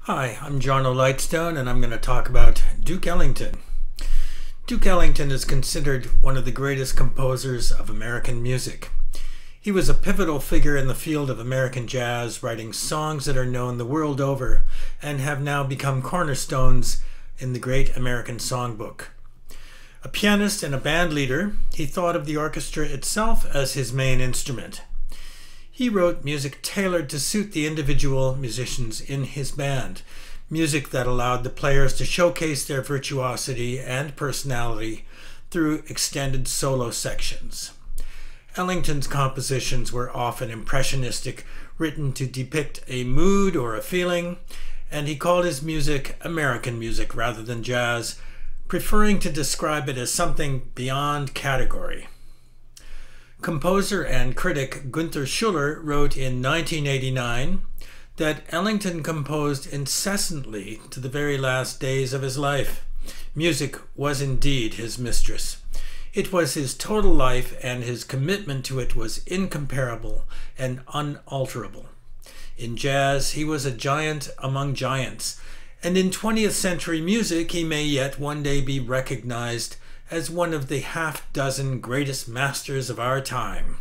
Hi, I'm John O'Lightstone, and I'm going to talk about Duke Ellington. Duke Ellington is considered one of the greatest composers of American music. He was a pivotal figure in the field of American jazz, writing songs that are known the world over and have now become cornerstones in the great American songbook. A pianist and a band leader, he thought of the orchestra itself as his main instrument. He wrote music tailored to suit the individual musicians in his band, music that allowed the players to showcase their virtuosity and personality through extended solo sections. Ellington's compositions were often impressionistic, written to depict a mood or a feeling, and he called his music American music rather than jazz, preferring to describe it as something beyond category. Composer and critic Gunther Schuller wrote in 1989 that Ellington composed incessantly to the very last days of his life. Music was indeed his mistress. It was his total life, and his commitment to it was incomparable and unalterable. In jazz, he was a giant among giants, and in 20th century music, he may yet one day be recognized as one of the half-dozen greatest masters of our time.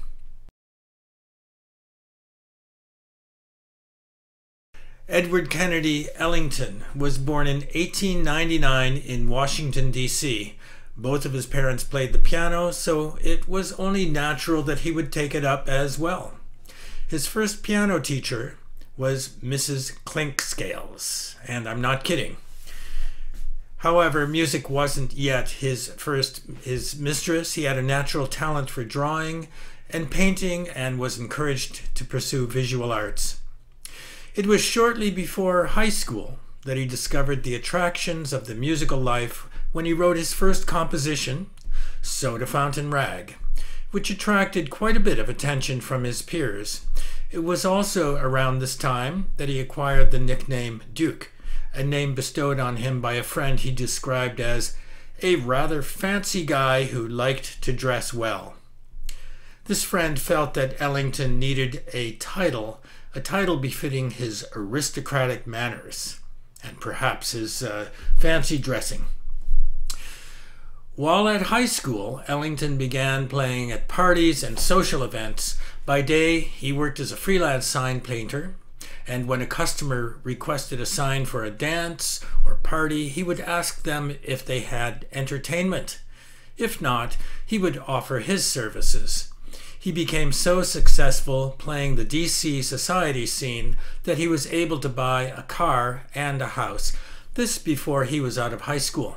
Edward Kennedy Ellington was born in 1899 in Washington, D.C. Both of his parents played the piano, so it was only natural that he would take it up as well. His first piano teacher was Mrs. Clinkscales, and I'm not kidding. However, music wasn't yet his mistress. He had a natural talent for drawing and painting and was encouraged to pursue visual arts. It was shortly before high school that he discovered the attractions of the musical life when he wrote his first composition, Soda Fountain Rag, which attracted quite a bit of attention from his peers. It was also around this time that he acquired the nickname Duke, a name bestowed on him by a friend he described as a rather fancy guy who liked to dress well. This friend felt that Ellington needed a title befitting his aristocratic manners and perhaps his fancy dressing. While at high school, Ellington began playing at parties and social events. By day, he worked as a freelance sign painter, and when a customer requested a sign for a dance or party, he would ask them if they had entertainment. If not, he would offer his services. He became so successful playing the DC society scene that he was able to buy a car and a house. This before he was out of high school.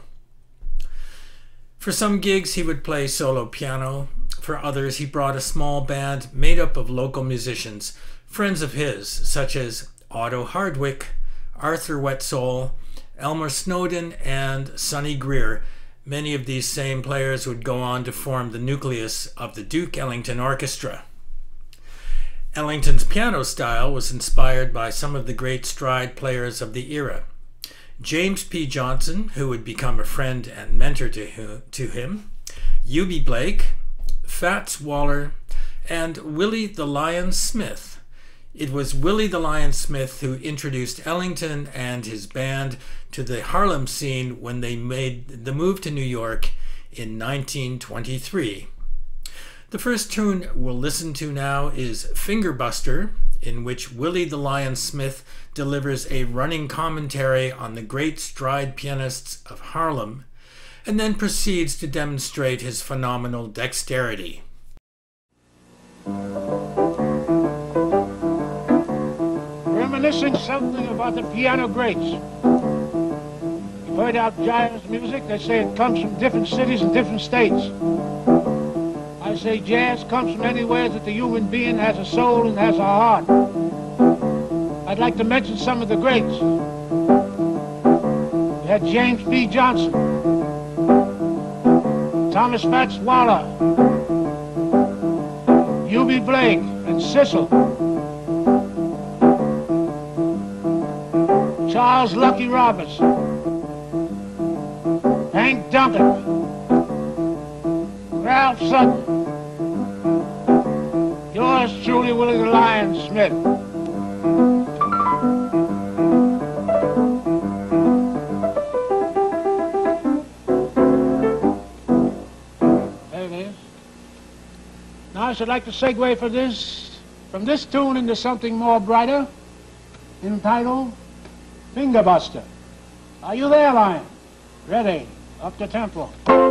For some gigs, he would play solo piano. For others, he brought a small band made up of local musicians, friends of his, such as Otto Hardwick, Arthur Wetzel, Elmer Snowden, and Sonny Greer. Many of these same players would go on to form the nucleus of the Duke Ellington Orchestra. Ellington's piano style was inspired by some of the great stride players of the era. James P. Johnson, who would become a friend and mentor to him, Eubie Blake, Fats Waller, and Willie the Lion Smith. It was Willie the Lion Smith who introduced Ellington and his band to the Harlem scene when they made the move to New York in 1923. The first tune we'll listen to now is Fingerbuster, in which Willie the Lion Smith delivers a running commentary on the great stride pianists of Harlem, and then proceeds to demonstrate his phenomenal dexterity. Reminiscing something about the piano greats. You've heard our jazz music, they say it comes from different cities and different states. I say jazz comes from anywhere that the human being has a soul and has a heart. I'd like to mention some of the greats. We had James P. Johnson, Thomas Fats Waller, Eubie Blake, and Cecil. Charles Lucky Roberts, Hank Duncan, Ralph Sutton, yours truly, Willie the Lion Smith. I'd like to segue from this tune into something more brighter, entitled Fingerbuster. Are you there, Lion? Ready, up to tempo.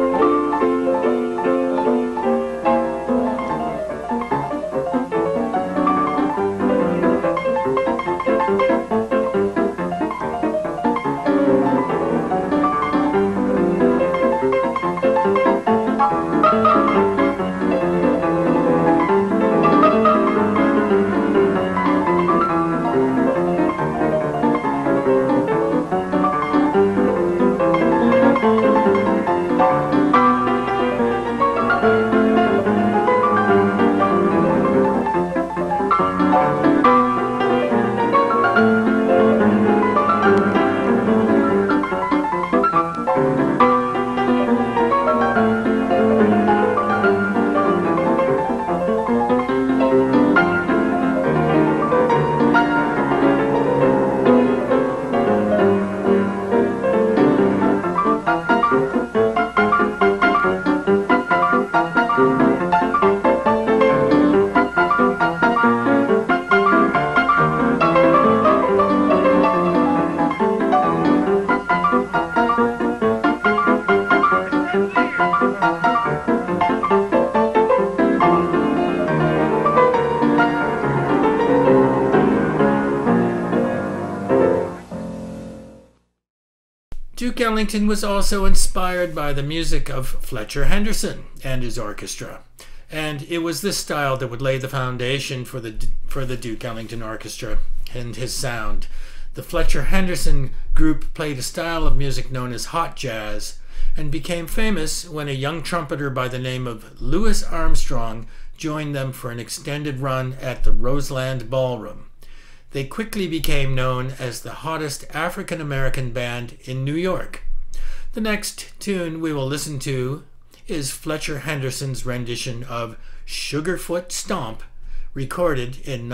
Duke Ellington was also inspired by the music of Fletcher Henderson and his orchestra, and it was this style that would lay the foundation for the Duke Ellington Orchestra and his sound. The Fletcher Henderson group played a style of music known as hot jazz and became famous when a young trumpeter by the name of Louis Armstrong joined them for an extended run at the Roseland Ballroom. They quickly became known as the hottest African-American band in New York. The next tune we will listen to is Fletcher Henderson's rendition of Sugarfoot Stomp, recorded in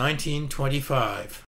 1925.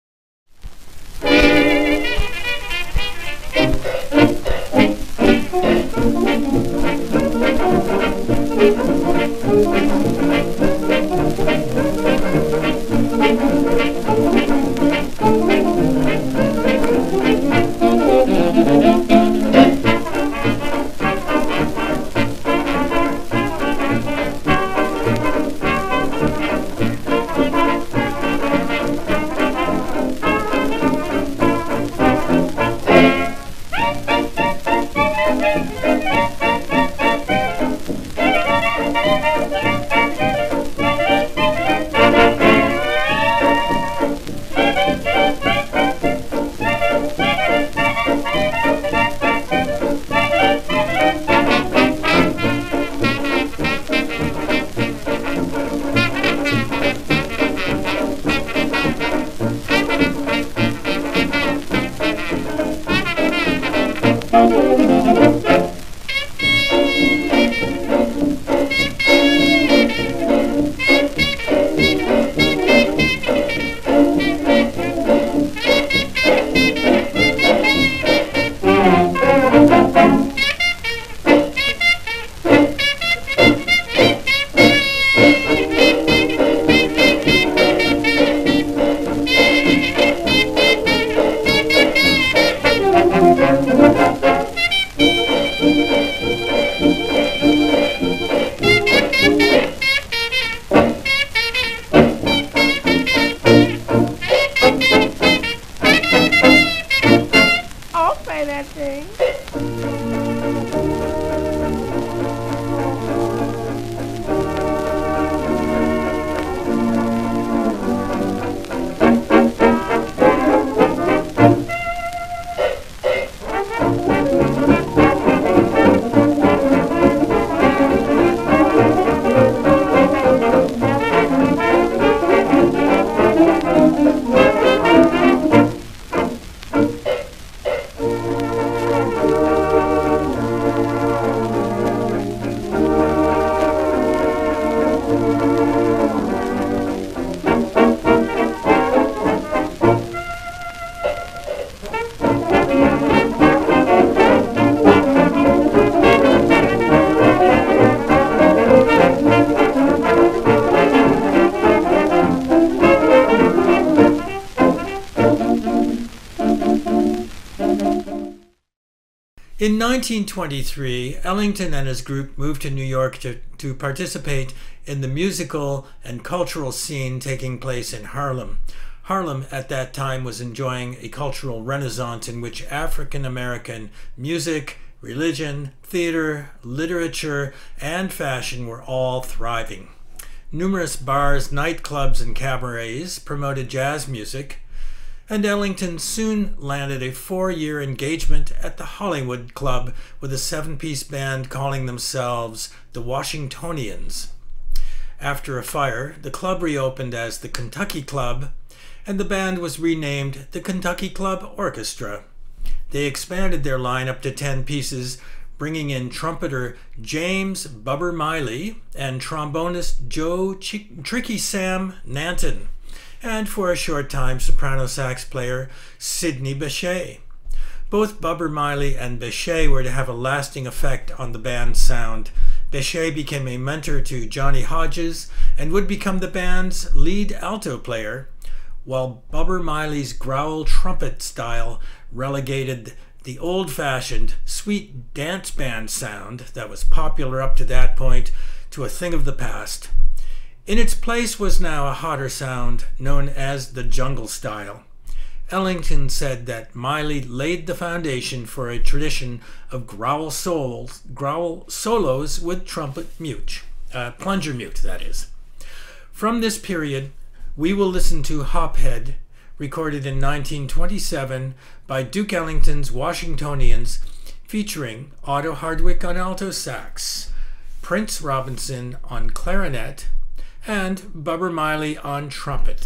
In 1923, Ellington and his group moved to New York to participate in the musical and cultural scene taking place in Harlem. Harlem at that time was enjoying a cultural renaissance in which African American music, religion, theater, literature, and fashion were all thriving. Numerous bars, nightclubs, and cabarets promoted jazz music, and Ellington soon landed a 4-year engagement at the Hollywood Club with a 7-piece band calling themselves the Washingtonians. After a fire, the club reopened as the Kentucky Club, and the band was renamed the Kentucky Club Orchestra. They expanded their lineup to 10 pieces, bringing in trumpeter James "Bubber" Miley and trombonist Joe "Tricky Sam" Nanton, and for a short time soprano sax player Sidney Bechet. Both Bubber Miley and Bechet were to have a lasting effect on the band's sound. Bechet became a mentor to Johnny Hodges and would become the band's lead alto player, while Bubber Miley's growl trumpet style relegated the old-fashioned, sweet dance band sound that was popular up to that point to a thing of the past. In its place was now a hotter sound known as the jungle style. Ellington said that Miley laid the foundation for a tradition of growl solos with trumpet mute, plunger mute, that is. From this period, we will listen to Hophead, recorded in 1927 by Duke Ellington's Washingtonians, featuring Otto Hardwick on alto sax, Prince Robinson on clarinet, and Bubber Miley on trumpet.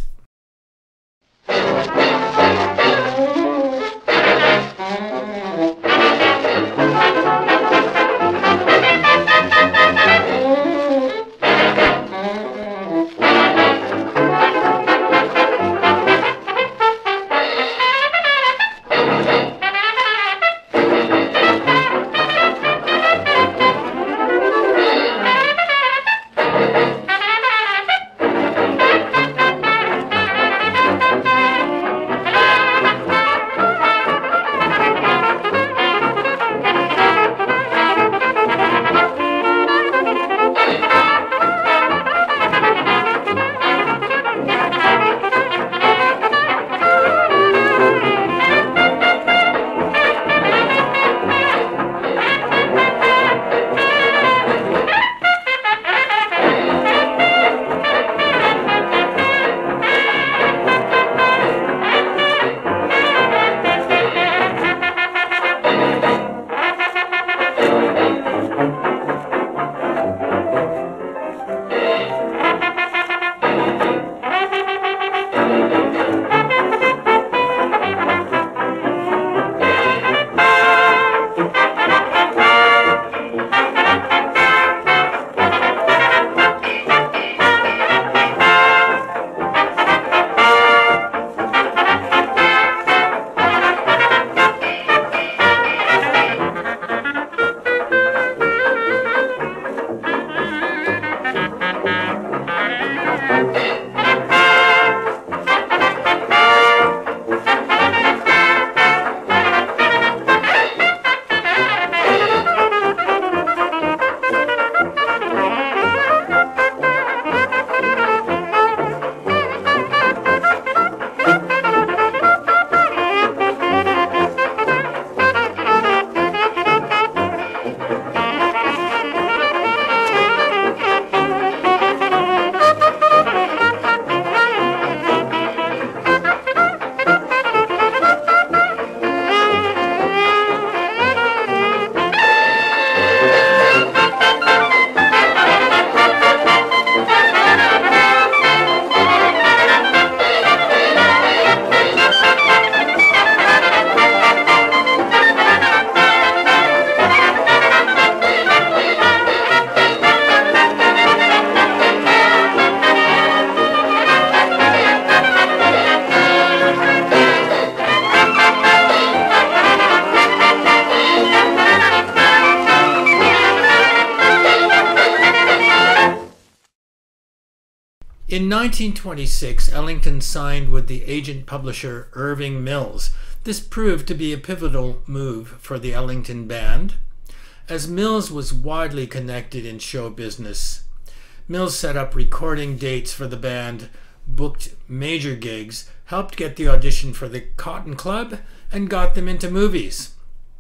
In 1926, Ellington signed with the agent-publisher Irving Mills. This proved to be a pivotal move for the Ellington Band, as Mills was widely connected in show business. Mills set up recording dates for the band, booked major gigs, helped get the audition for the Cotton Club, and got them into movies.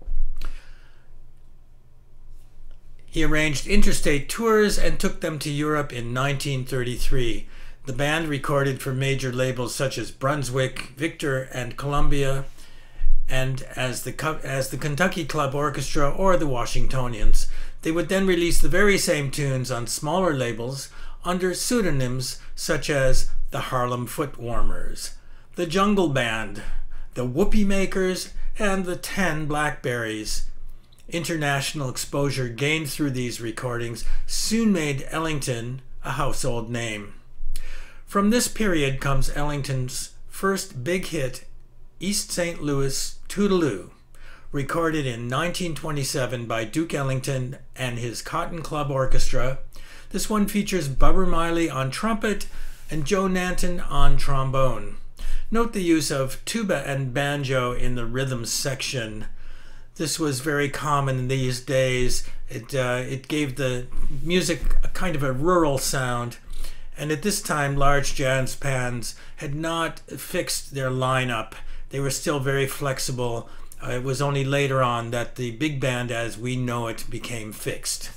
He arranged interstate tours and took them to Europe in 1933. The band recorded for major labels such as Brunswick, Victor, and Columbia, and as the Kentucky Club Orchestra or the Washingtonians. They would then release the very same tunes on smaller labels under pseudonyms such as the Harlem Footwarmers, the Jungle Band, the Whoopee Makers, and the 10 Blackberries. International exposure gained through these recordings soon made Ellington a household name. From this period comes Ellington's first big hit, East St. Louis Toodaloo, recorded in 1927 by Duke Ellington and his Cotton Club Orchestra. This one features Bubber Miley on trumpet and Joe Nanton on trombone. Note the use of tuba and banjo in the rhythm section. This was very common in these days. It gave the music a kind of a rural sound. And at this time, large jazz bands had not fixed their lineup. They were still very flexible. It was only later on that the big band as we know it became fixed.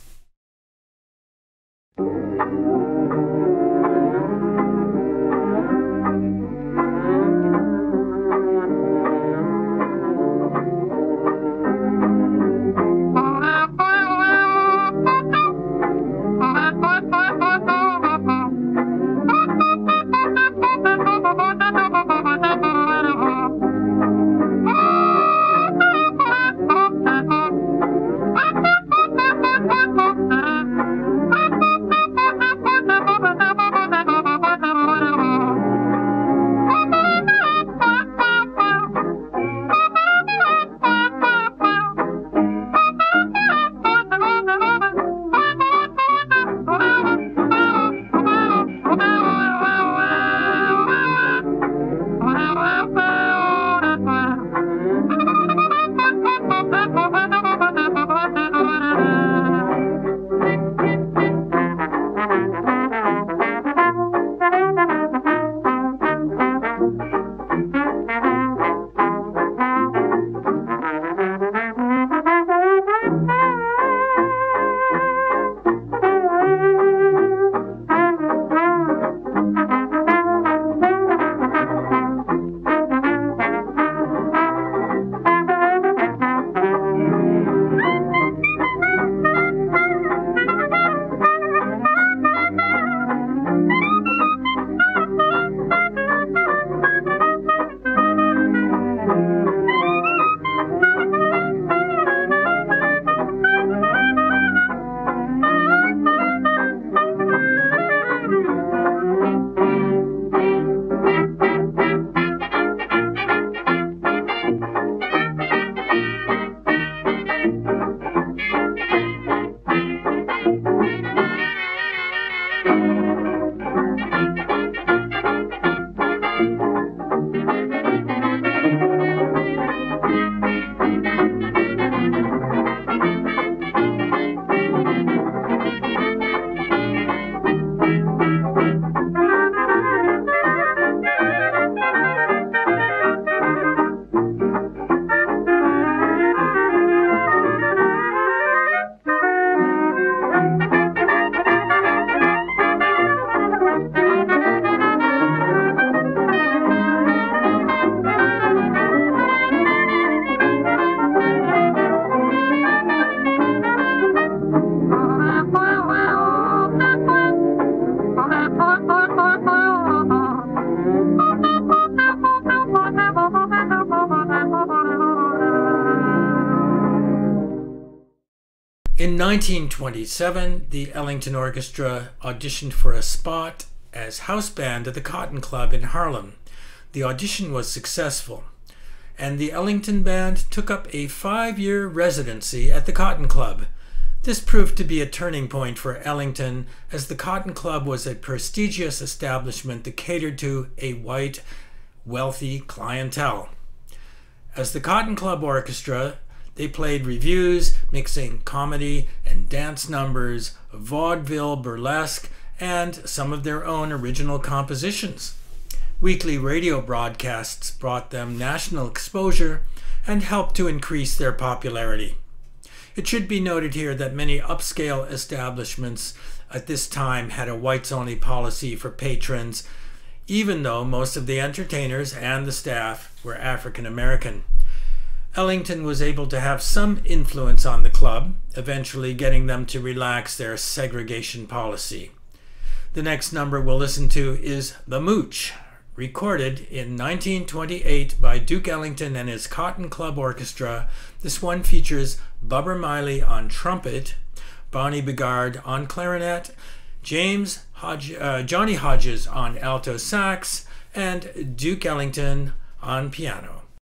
In 1927, the Ellington Orchestra auditioned for a spot as house band at the Cotton Club in Harlem. The audition was successful, and the Ellington Band took up a 5-year residency at the Cotton Club. This proved to be a turning point for Ellington, as the Cotton Club was a prestigious establishment that catered to a white, wealthy clientele. As the Cotton Club Orchestra, they played revues, mixing comedy and dance numbers, vaudeville, burlesque, and some of their own original compositions. Weekly radio broadcasts brought them national exposure and helped to increase their popularity. It should be noted here that many upscale establishments at this time had a whites-only policy for patrons, even though most of the entertainers and the staff were African American. Ellington was able to have some influence on the club, eventually getting them to relax their segregation policy. The next number we'll listen to is The Mooch, recorded in 1928 by Duke Ellington and his Cotton Club Orchestra. This one features Bubber Miley on trumpet, Bonnie Bigard on clarinet, Johnny Hodges on alto sax, and Duke Ellington on piano.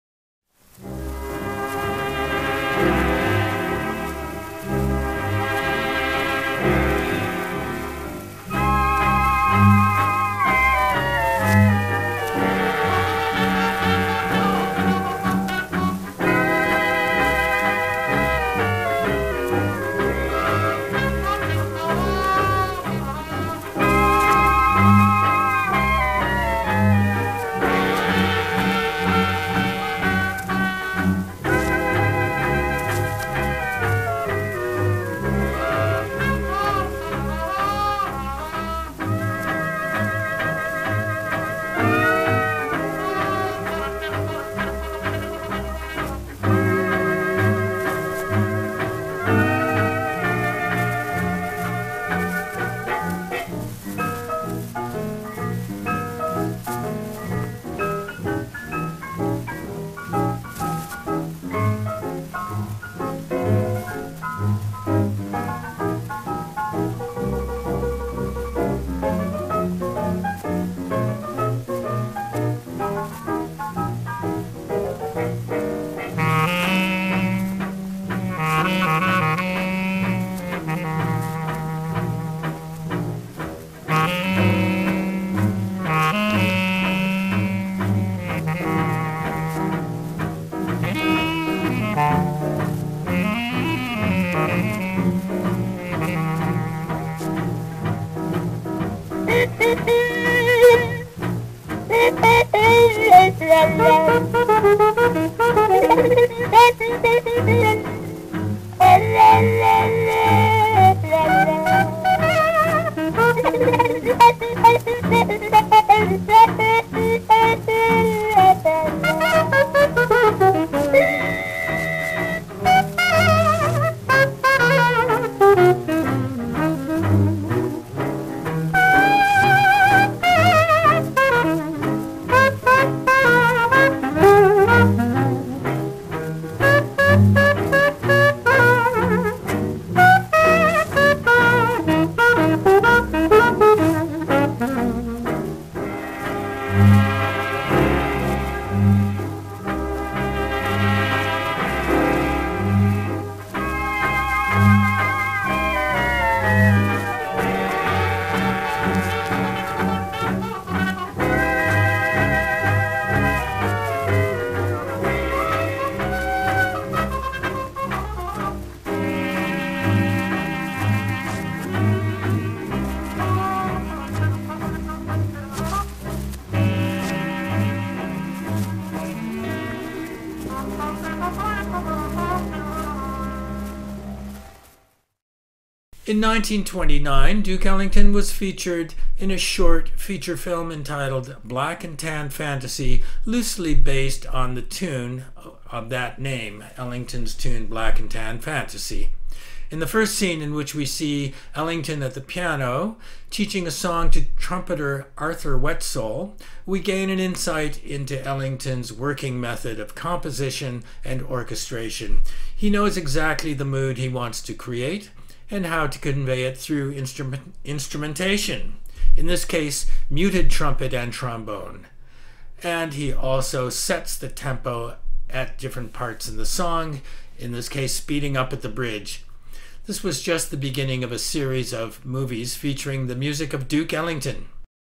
In 1929, Duke Ellington was featured in a short feature film entitled Black and Tan Fantasy, loosely based on the tune of that name, Ellington's tune Black and Tan Fantasy. In the first scene, in which we see Ellington at the piano teaching a song to trumpeter Arthur Wetzel, we gain an insight into Ellington's working method of composition and orchestration. He knows exactly the mood he wants to create and how to convey it through instrumentation, in this case muted trumpet and trombone. And he also sets the tempo at different parts in the song, in this case speeding up at the bridge. This was just the beginning of a series of movies featuring the music of Duke Ellington.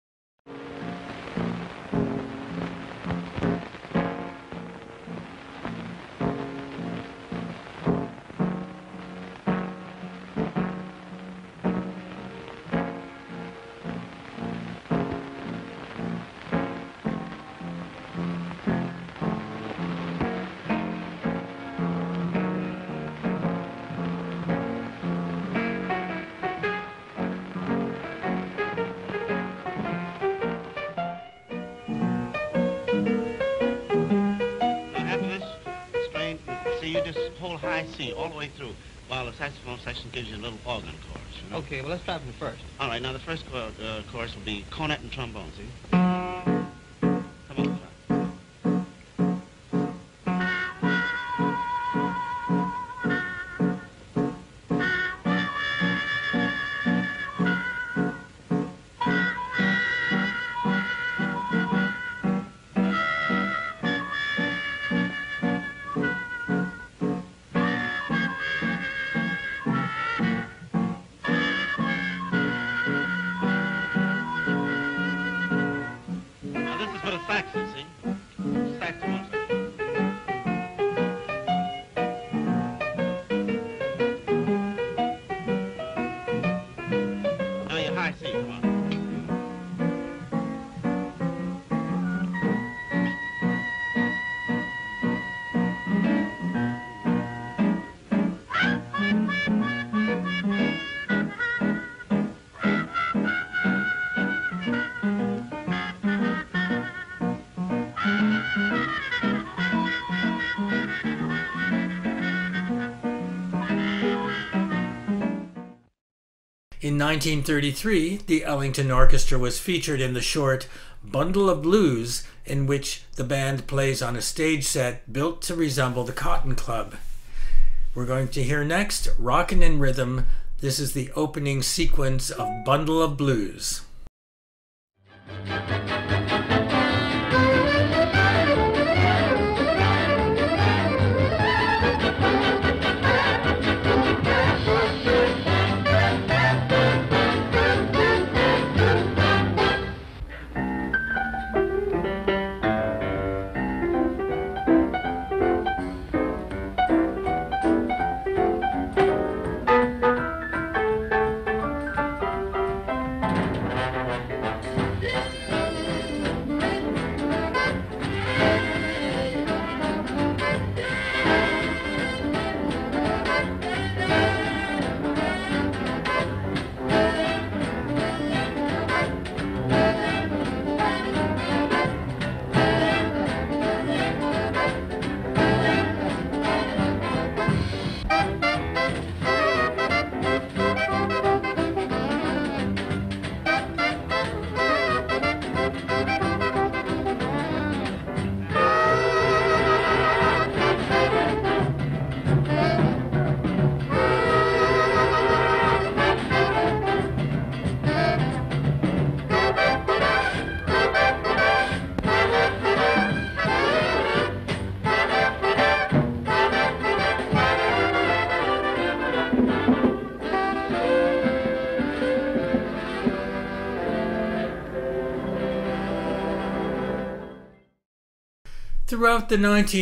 High C all the way through, while the saxophone section gives you a little organ chorus. You know? Okay, well, let's try from first. All right, now the first chorus will be cornet and trombone, see? Come on, try. Saxon, see? Saxophone section. Now your high C, come on. In 1933, the Ellington Orchestra was featured in the short Bundle of Blues, in which the band plays on a stage set built to resemble the Cotton Club. We're going to hear next Rockin' in Rhythm. This is the opening sequence of Bundle of Blues. Throughout the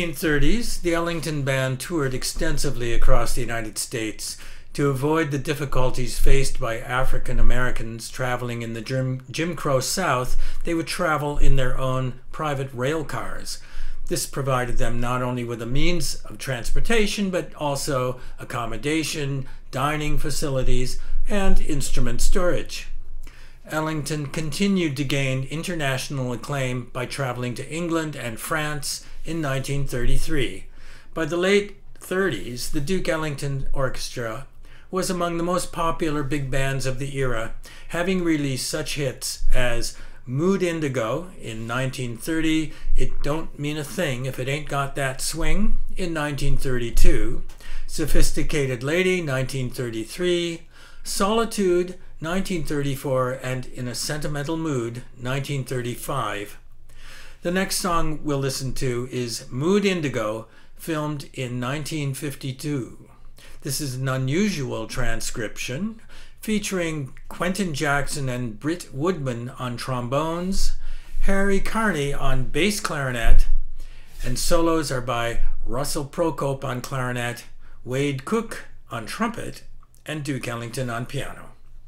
1930s, the Ellington Band toured extensively across the United States. To avoid the difficulties faced by African Americans traveling in the Jim Crow South, they would travel in their own private rail cars. This provided them not only with a means of transportation, but also accommodation, dining facilities, and instrument storage. Ellington continued to gain international acclaim by traveling to England and France in 1933. By the late 30s, the Duke Ellington Orchestra was among the most popular big bands of the era, having released such hits as Mood Indigo in 1930, It Don't Mean a Thing If It Ain't Got That Swing in 1932, Sophisticated Lady 1933, Solitude 1934, and In a Sentimental Mood 1935. The next song we'll listen to is Mood Indigo, filmed in 1952. This is an unusual transcription featuring Quentin Jackson and Britt Woodman on trombones, Harry Carney on bass clarinet, and solos are by Russell Procope on clarinet, Wade Cook on trumpet, and Duke Ellington on piano.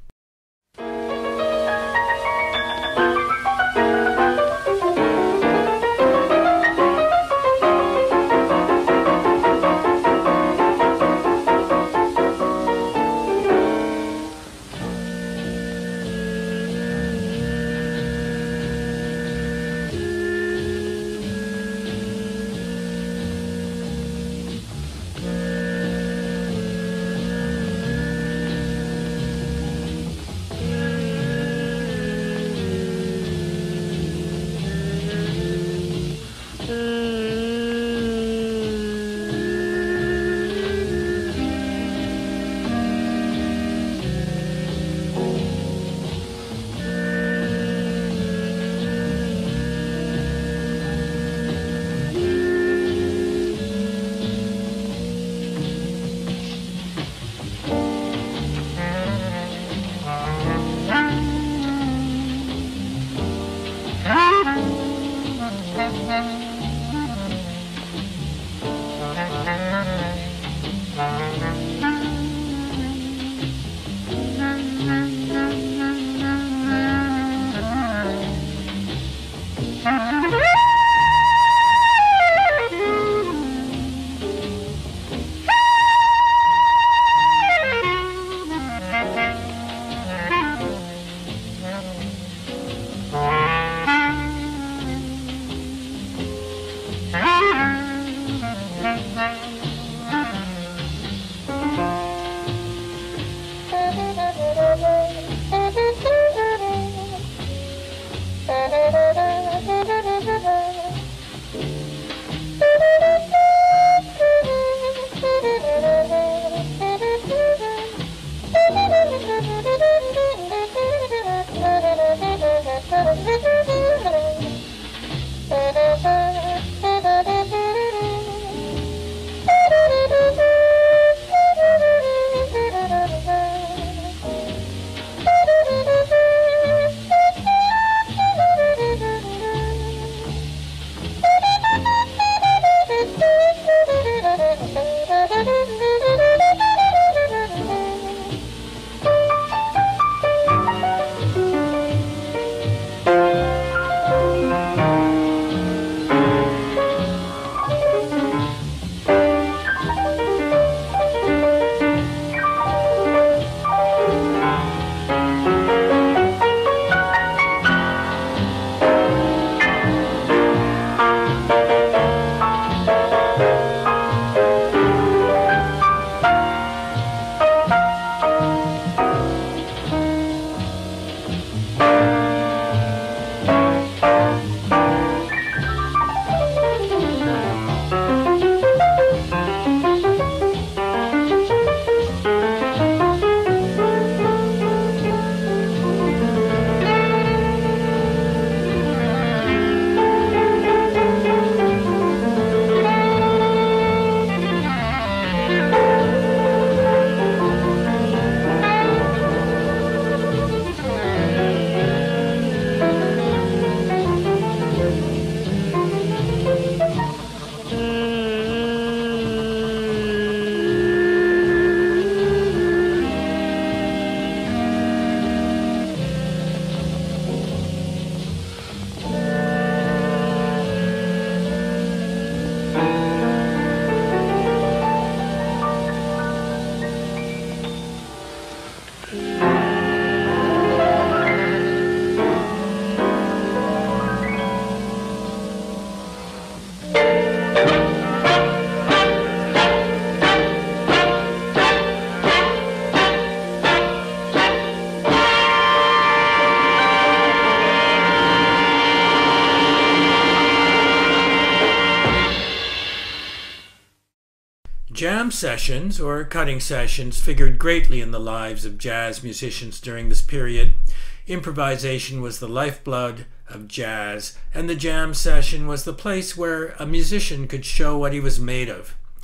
Jam sessions, or cutting sessions, figured greatly in the lives of jazz musicians during this period. Improvisation was the lifeblood of jazz, and the jam session was the place where a musician could show what he was made of.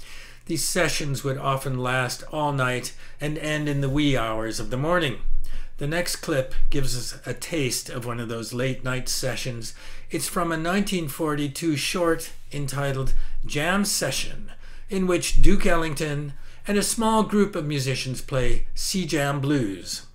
These sessions would often last all night and end in the wee hours of the morning. The next clip gives us a taste of one of those late night sessions. It's from a 1942 short entitled Jam Session, in which Duke Ellington and a small group of musicians play Sea Jam Blues.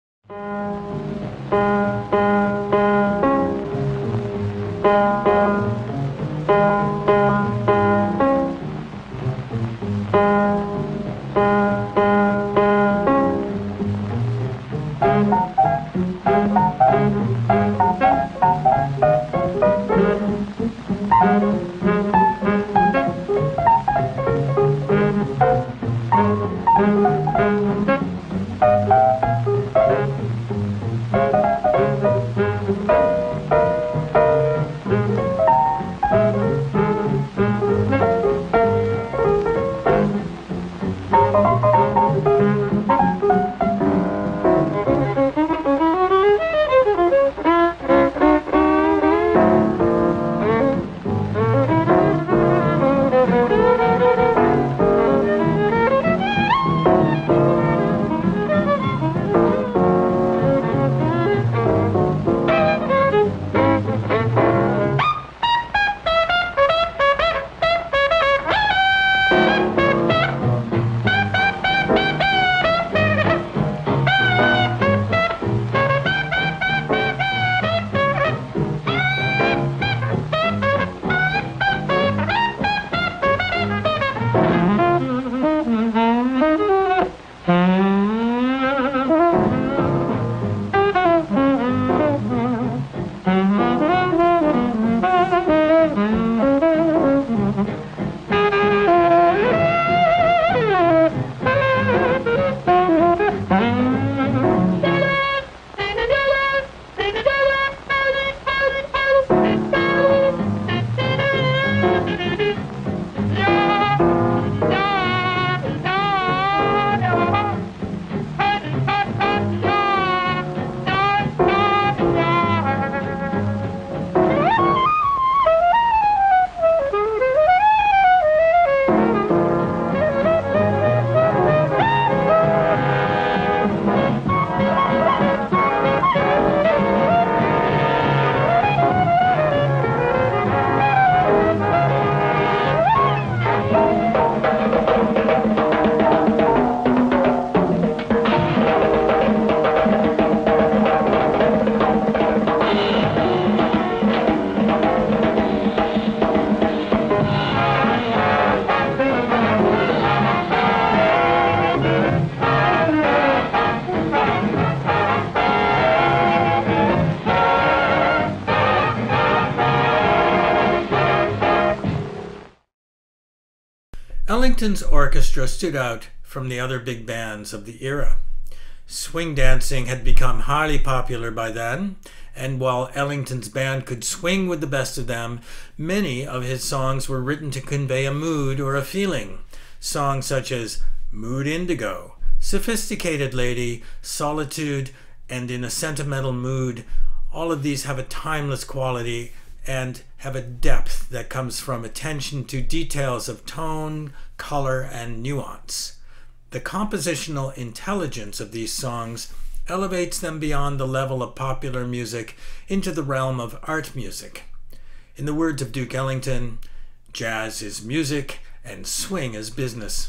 Ellington's orchestra stood out from the other big bands of the era. Swing dancing had become highly popular by then, and while Ellington's band could swing with the best of them, many of his songs were written to convey a mood or a feeling. Songs such as Mood Indigo, Sophisticated Lady, Solitude, and In a Sentimental Mood, all of these have a timeless quality and have a depth that comes from attention to details of tone, color, and nuance. The compositional intelligence of these songs elevates them beyond the level of popular music into the realm of art music. In the words of Duke Ellington, jazz is music and swing is business.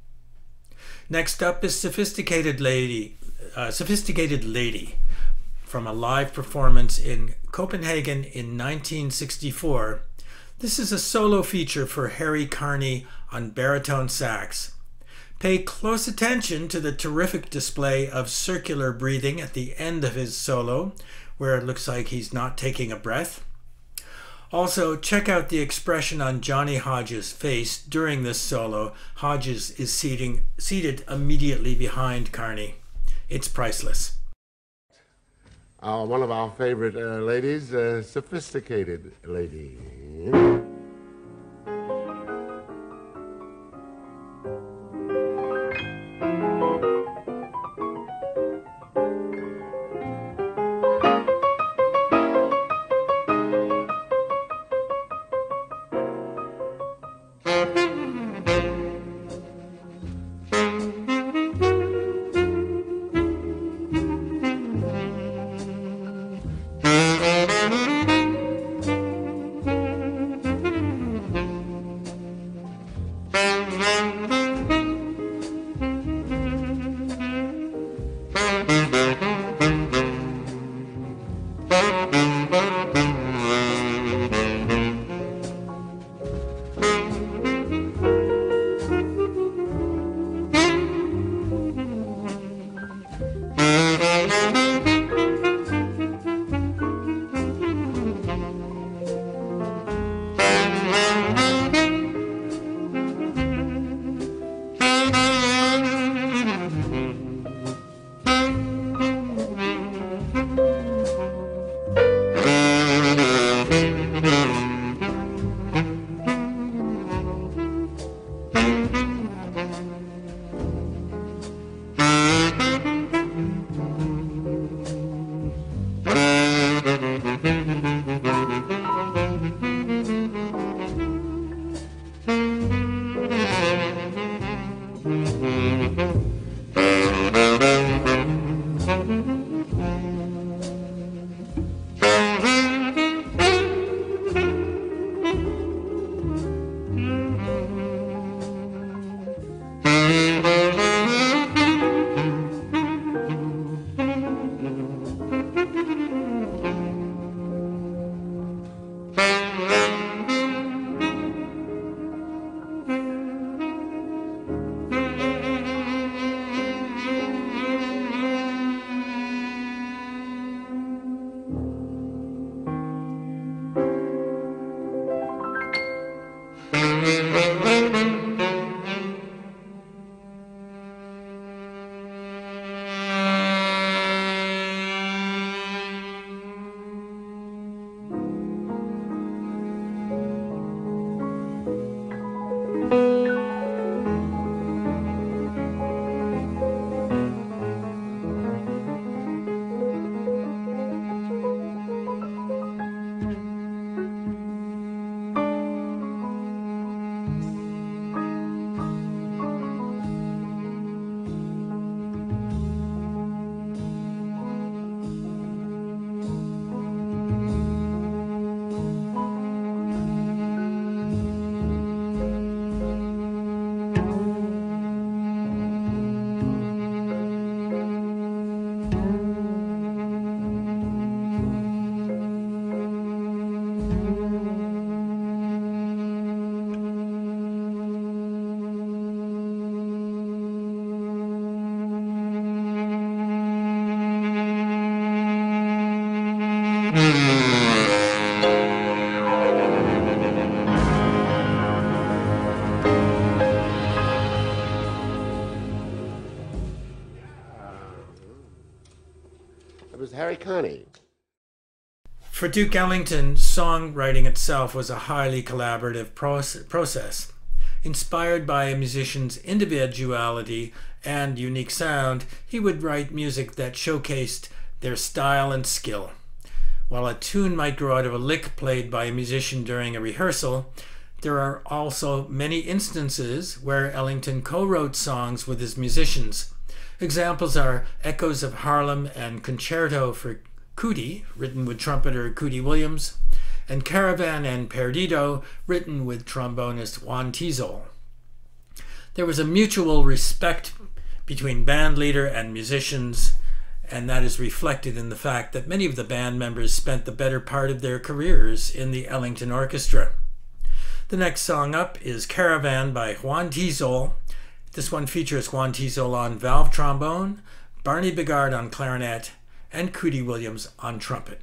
Next up is Sophisticated Lady from a live performance in Copenhagen in 1964. This is a solo feature for Harry Carney on baritone sax. Pay close attention to the terrific display of circular breathing at the end of his solo, where it looks like he's not taking a breath. Also, check out the expression on Johnny Hodges' face during this solo. Hodges is seated immediately behind Carney. It's priceless. One of our favorite ladies, Sophisticated Lady. It was Harry Coney. For Duke Ellington, songwriting itself was a highly collaborative process. Inspired by a musician's individuality and unique sound, he would write music that showcased their style and skill. While a tune might grow out of a lick played by a musician during a rehearsal, there are also many instances where Ellington co-wrote songs with his musicians. Examples are Echoes of Harlem and Concerto for Cootie, written with trumpeter Cootie Williams, and Caravan and Perdido, written with trombonist Juan Tizol. There was a mutual respect between band leader and musicians, and that is reflected in the fact that many of the band members spent the better part of their careers in the Ellington Orchestra. The next song up is Caravan by Juan Tizol. This one features Juan Tizol on valve trombone, Barney Bigard on clarinet, and Cootie Williams on trumpet.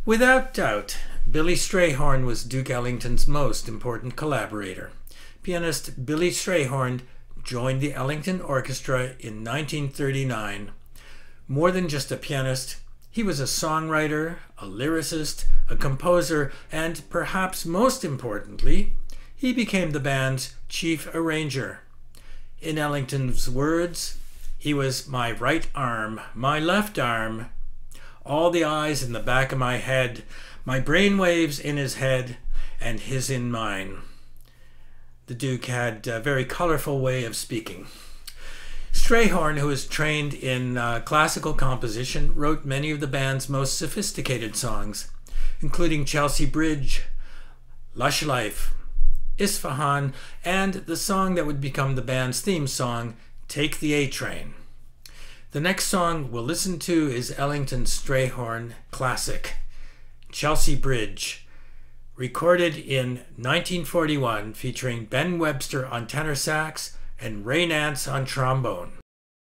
Without doubt, Billy Strayhorn was Duke Ellington's most important collaborator. Pianist Billy Strayhorn joined the Ellington Orchestra in 1939. More than just a pianist, he was a songwriter, a lyricist, a composer, and perhaps most importantly, he became the band's chief arranger. In Ellington's words, he was my right arm, my left arm, all the eyes in the back of my head, my brain waves in his head, and his in mine. The Duke had a very colorful way of speaking. Strayhorn, who was trained in classical composition, wrote many of the band's most sophisticated songs, including Chelsea Bridge, Lush Life, Isfahan, and the song that would become the band's theme song, Take the A-Train. The next song we'll listen to is Ellington Strayhorn classic, Chelsea Bridge, recorded in 1941, featuring Ben Webster on tenor sax and Ray Nance on trombone.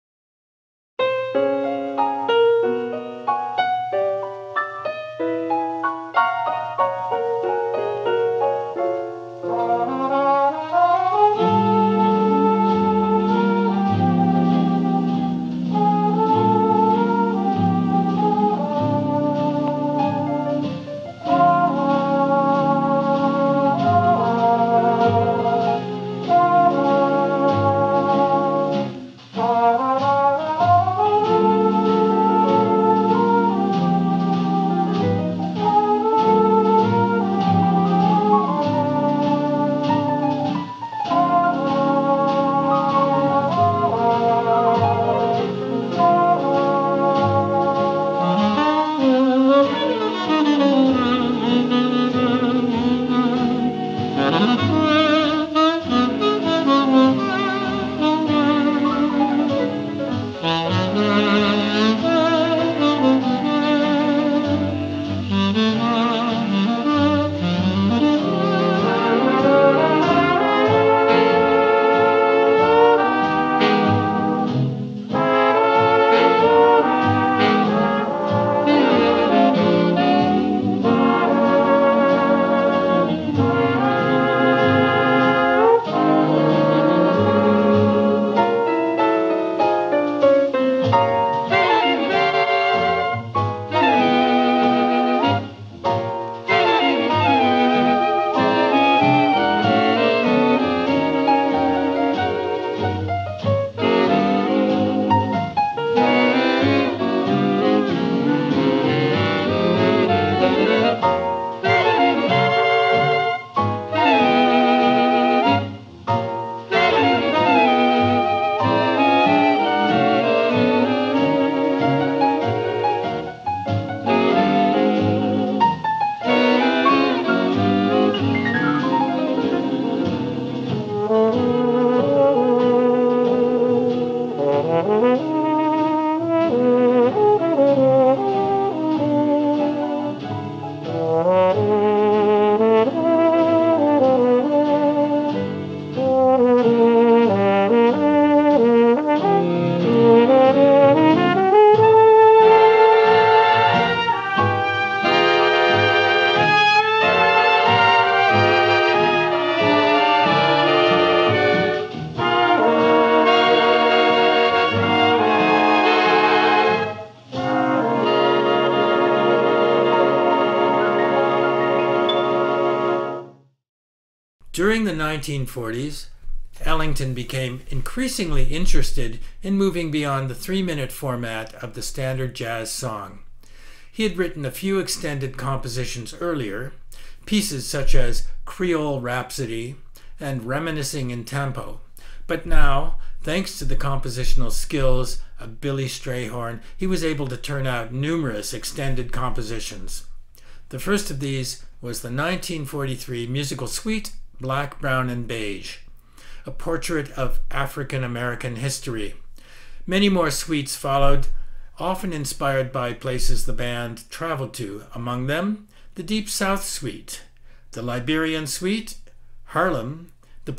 During the 1940s, Ellington became increasingly interested in moving beyond the 3-minute format of the standard jazz song. He had written a few extended compositions earlier, pieces such as Creole Rhapsody and Reminiscing in Tempo, but now, thanks to the compositional skills of Billy Strayhorn, he was able to turn out numerous extended compositions. The first of these was the 1943 musical suite Black, Brown, and Beige, a portrait of African American history. Many more suites followed, often inspired by places the band traveled to, among them the Deep South Suite, the Liberian Suite, Harlem, the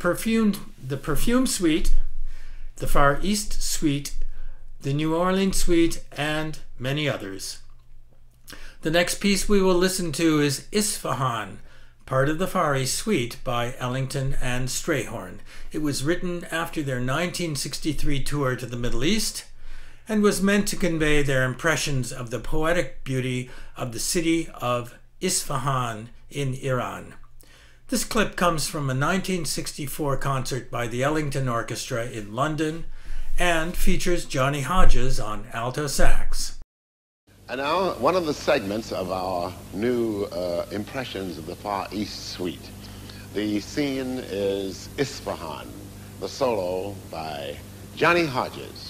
Perfume Suite, the Far East Suite, the New Orleans Suite, and many others. The next piece we will listen to is Isfahan, part of the Far East Suite by Ellington and Strayhorn. It was written after their 1963 tour to the Middle East and was meant to convey their impressions of the poetic beauty of the city of Isfahan in Iran. This clip comes from a 1964 concert by the Ellington Orchestra in London and features Johnny Hodges on alto sax. And now, one of the segments of our new Impressions of the Far East Suite. The scene is Isfahan, the solo by Johnny Hodges.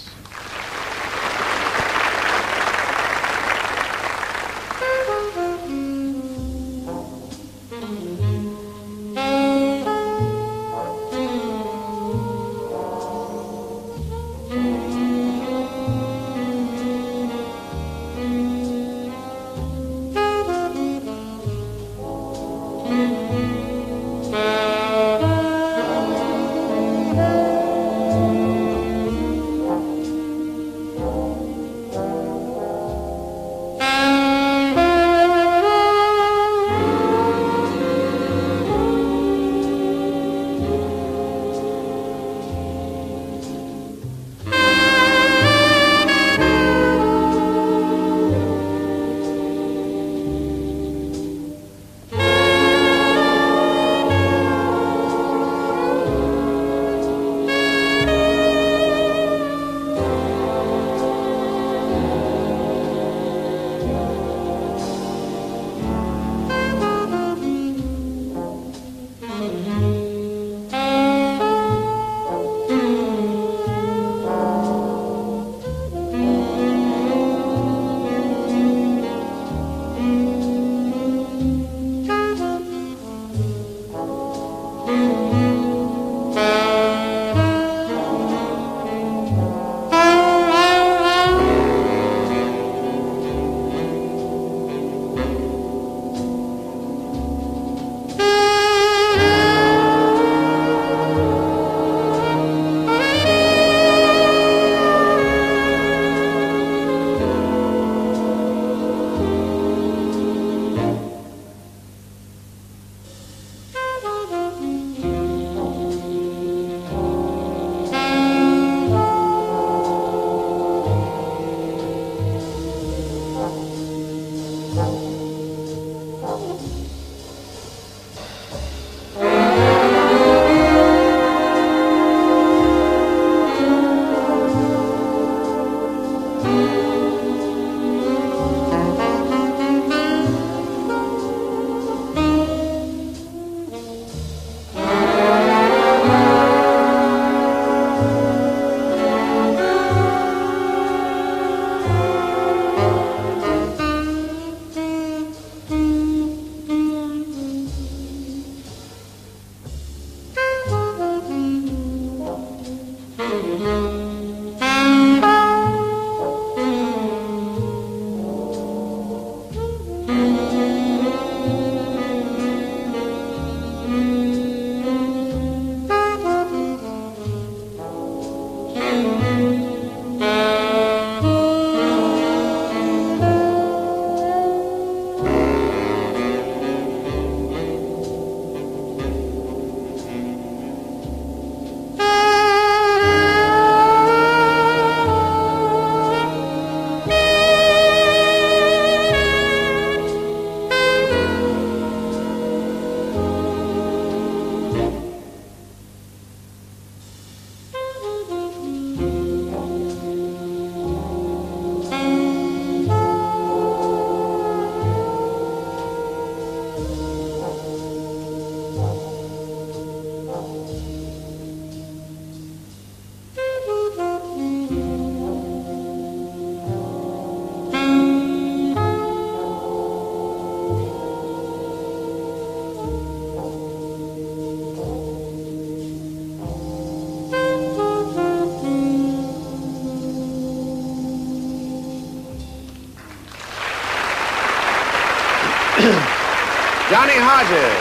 Johnny Hodges.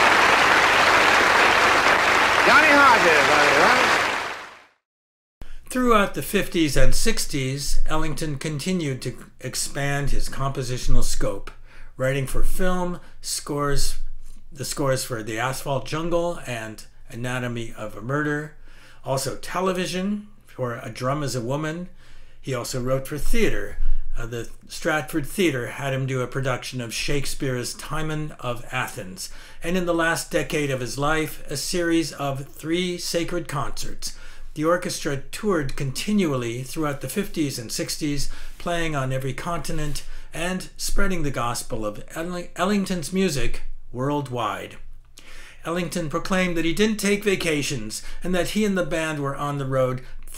Johnny Hodges, Throughout the 50s and 60s, Ellington continued to expand his compositional scope, writing for film, the scores for The Asphalt Jungle and Anatomy of a Murder, also television for A Drum is a Woman. He also wrote for theater. The Stratford Theatre had him do a production of Shakespeare's Timon of Athens, and in the last decade of his life, a series of 3 sacred concerts. The orchestra toured continually throughout the 50s and 60s, playing on every continent and spreading the gospel of Ellington's music worldwide. Ellington proclaimed that he didn't take vacations and that he and the band were on the road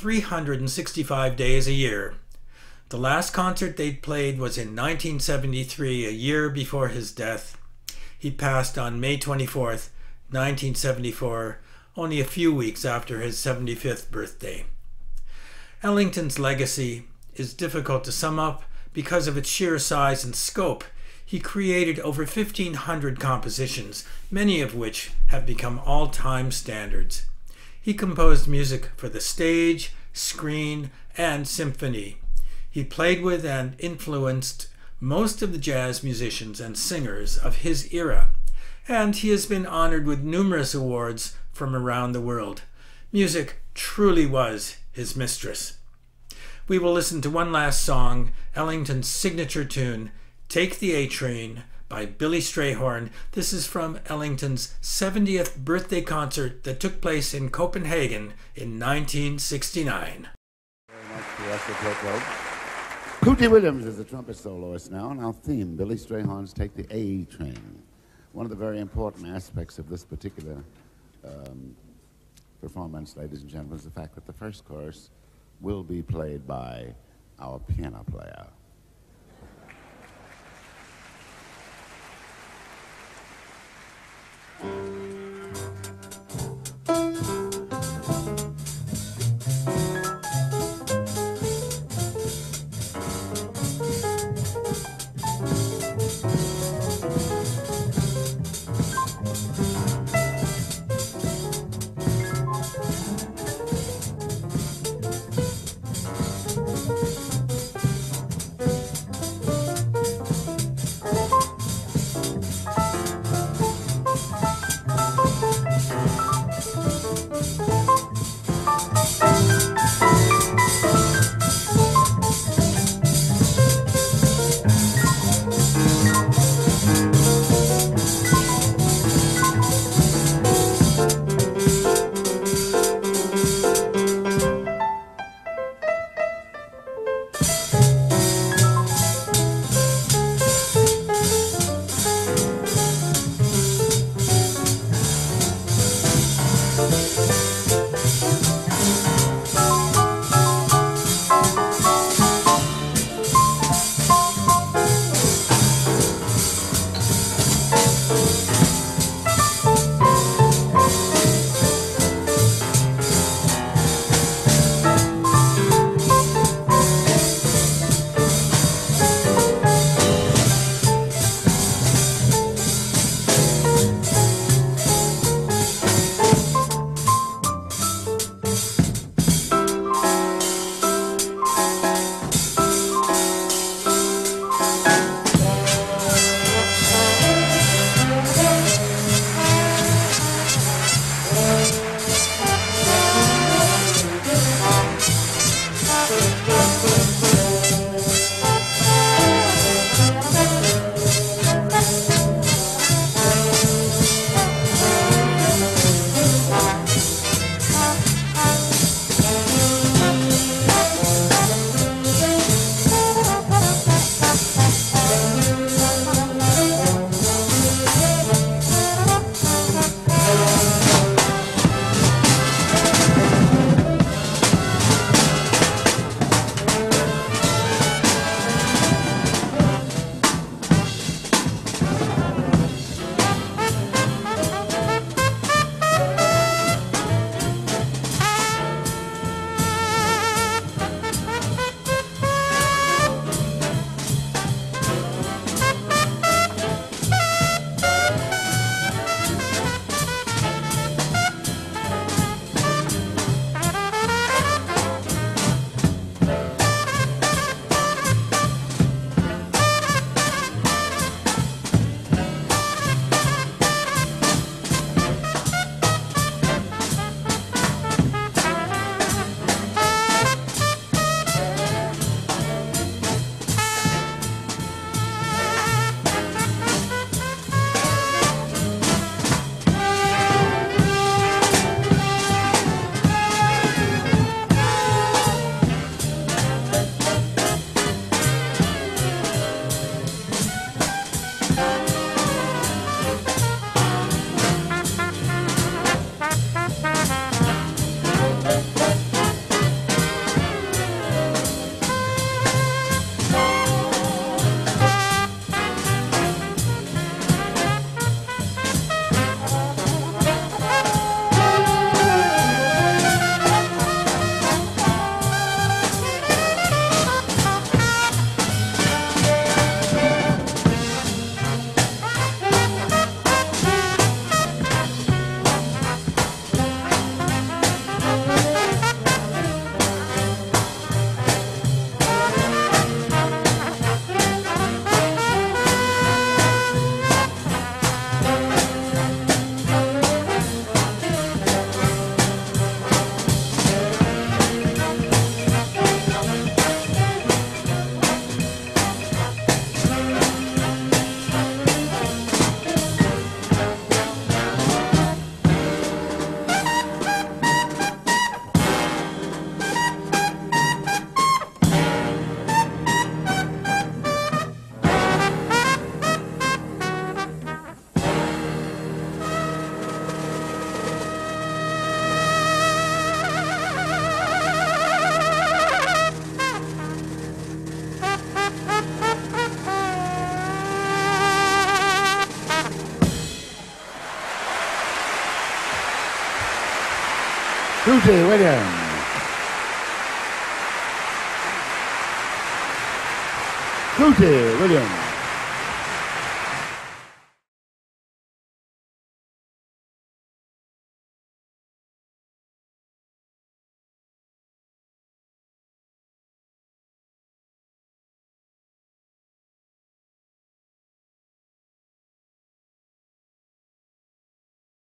365 days a year. The last concert they'd played was in 1973, a year before his death. He passed on May 24th, 1974, only a few weeks after his 75th birthday. Ellington's legacy is difficult to sum up because of its sheer size and scope. He created over 1,500 compositions, many of which have become all-time standards. He composed music for the stage, screen, and symphony. He played with and influenced most of the jazz musicians and singers of his era, and he has been honored with numerous awards from around the world. Music truly was his mistress. We will listen to one last song, Ellington's signature tune, Take the A Train by Billy Strayhorn. This is from Ellington's 70th birthday concert that took place in Copenhagen in 1969. Very much to us at Red Road. Cootie Williams is the trumpet soloist now, and our theme, Billy Strayhorn's Take the A Train. One of the very important aspects of this particular performance, ladies and gentlemen, is the fact that the first chorus will be played by our piano player. Cootie Williams. Cootie Williams.